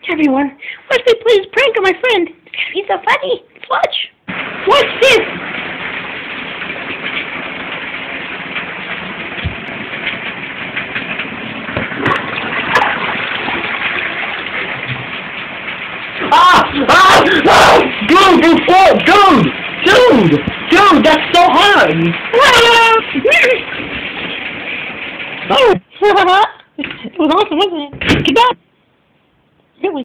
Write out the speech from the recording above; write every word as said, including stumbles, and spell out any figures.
Everyone, watch me play this prank on my friend. He's so funny. Watch. Watch this. Ah! Ah! Ah! Dude, dude, dude, dude, dude, dude, that's so hard. Oh, it was awesome, wasn't it? Get back. Really.